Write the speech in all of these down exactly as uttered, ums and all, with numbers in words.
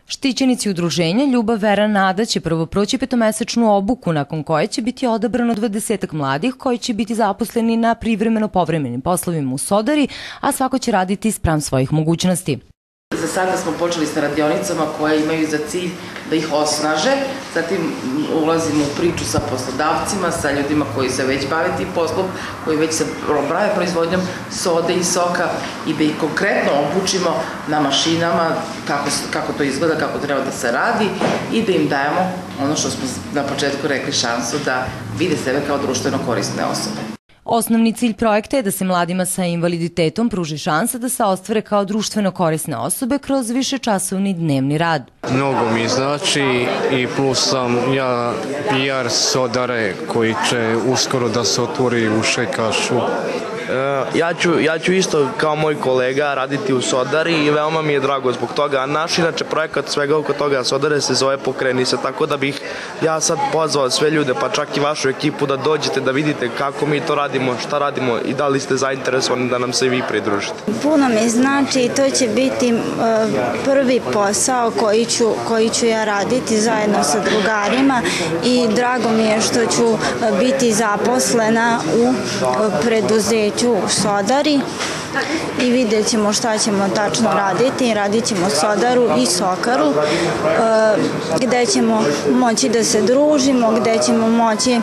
Štićenici udruženja Ljubav, Vera, Nada će prvo proći petomesečnu obuku, nakon koje će biti odabrano dvadesetak mladih koji će biti zaposleni na privremeno povremenim poslovima u Sodari, a svako će raditi spram svojih mogućnosti. Za sada smo počeli sa radionicama koje imaju za cilj da ih osnaže, zatim ulazimo u priču sa poslodavcima, sa ljudima koji se već bave tim poslom, koji već se bave proizvodnjom sode i soka i da ih konkretno obučimo na mašinama, kako, kako to izgleda, kako treba da se radi i da im dajemo ono što smo na početku rekli, šansu da vide sebe kao društveno korisne osobe. Osnovni cilj projekta je da se mladima sa invaliditetom pruži šansa da se ostvare kao društveno korisne osobe kroz višečasovni dnevni rad. Mnogo mi znači i plus sam ja P R Sodare koji će uskoro da se otvori u Šekašu. Ja ću, ja ću isto kao moj kolega raditi u Sodari i veoma mi je drago zbog toga. Naš inače projekat svega oko toga Sodare se zove Pokreni se, tako da bih ja sad pozvao sve ljude, pa čak i vašu ekipu da dođete da vidite kako mi to radimo, šta radimo i da li ste zainteresovani da nam se i vi pridružite. Puno mi znači i to će biti uh, prvi posao koji ću, koji ću ja raditi zajedno sa drugarima i drago mi je što ću uh, biti zaposlena u uh, preduzeću u Sodari i vidjet ćemo šta ćemo tačno raditi. Radit ćemo Sodaru i Sokaru, gde ćemo moći da se družimo, gde ćemo moći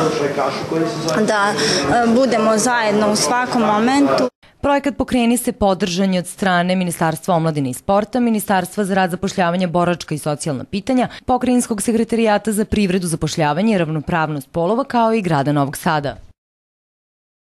da budemo zajedno u svakom momentu. Projekat Pokreni se podržan je od strane Ministarstva omladine i sporta, Ministarstva za rad, zapošljavanje, boračka i socijalna pitanja, Pokrajinskog sekretarijata za privredu, zapošljavanje i ravnopravnost polova, kao i grada Novog Sada.